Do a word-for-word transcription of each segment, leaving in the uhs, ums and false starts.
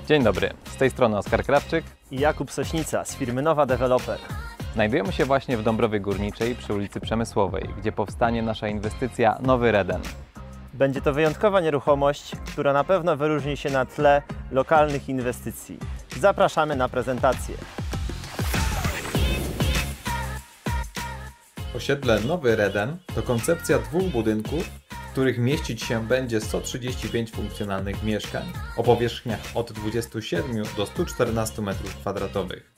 Dzień dobry, z tej strony Oskar Krawczyk i Jakub Sośnica z firmy Nowa Developer. Znajdujemy się właśnie w Dąbrowie Górniczej przy ulicy Przemysłowej, gdzie powstanie nasza inwestycja Nowy Reden. Będzie to wyjątkowa nieruchomość, która na pewno wyróżni się na tle lokalnych inwestycji. Zapraszamy na prezentację. Osiedle Nowy Reden to koncepcja dwóch budynków, w których mieścić się będzie sto trzydzieści pięć funkcjonalnych mieszkań o powierzchniach od dwudziestu siedmiu do stu czternastu metrów kwadratowych.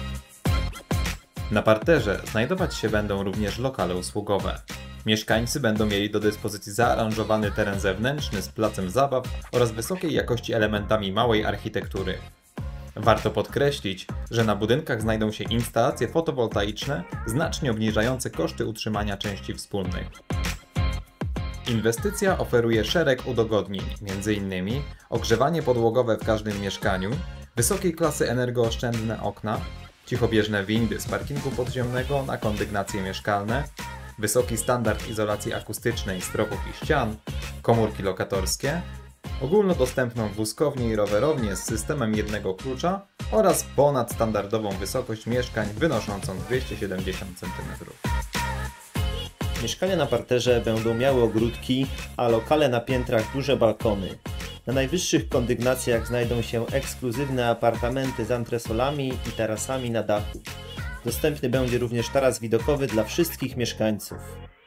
Na parterze znajdować się będą również lokale usługowe. Mieszkańcy będą mieli do dyspozycji zaaranżowany teren zewnętrzny z placem zabaw oraz wysokiej jakości elementami małej architektury. Warto podkreślić, że na budynkach znajdą się instalacje fotowoltaiczne, znacznie obniżające koszty utrzymania części wspólnych. Inwestycja oferuje szereg udogodnień, między innymi ogrzewanie podłogowe w każdym mieszkaniu, wysokiej klasy energooszczędne okna, cichobieżne windy z parkingu podziemnego na kondygnacje mieszkalne, wysoki standard izolacji akustycznej stropów i ścian, komórki lokatorskie, ogólnodostępną wózkownię i rowerownię z systemem jednego klucza oraz ponadstandardową wysokość mieszkań wynoszącą dwieście siedemdziesiąt centymetrów. Mieszkania na parterze będą miały ogródki, a lokale na piętrach duże balkony. Na najwyższych kondygnacjach znajdą się ekskluzywne apartamenty z antresolami i tarasami na dachu. Dostępny będzie również taras widokowy dla wszystkich mieszkańców.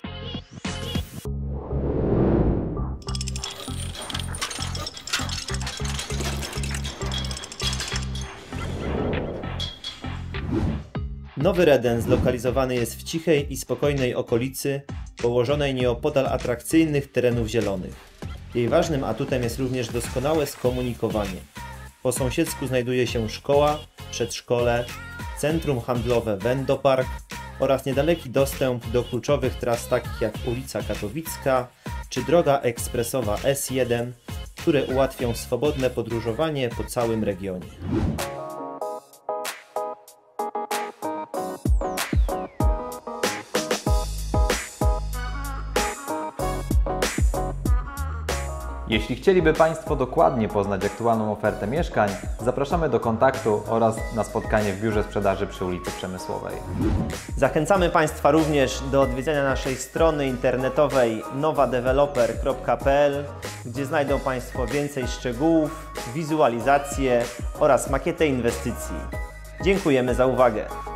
Nowy Reden zlokalizowany jest w cichej i spokojnej okolicy, położonej nieopodal atrakcyjnych terenów zielonych. Jej ważnym atutem jest również doskonałe skomunikowanie. Po sąsiedzku znajduje się szkoła, przedszkole, centrum handlowe Wendopark oraz niedaleki dostęp do kluczowych tras takich jak ulica Katowicka czy droga ekspresowa S jeden, które ułatwią swobodne podróżowanie po całym regionie. Jeśli chcieliby Państwo dokładnie poznać aktualną ofertę mieszkań, zapraszamy do kontaktu oraz na spotkanie w biurze sprzedaży przy ulicy Przemysłowej. Zachęcamy Państwa również do odwiedzenia naszej strony internetowej nowa developer kropka p l, gdzie znajdą Państwo więcej szczegółów, wizualizacje oraz makietę inwestycji. Dziękujemy za uwagę.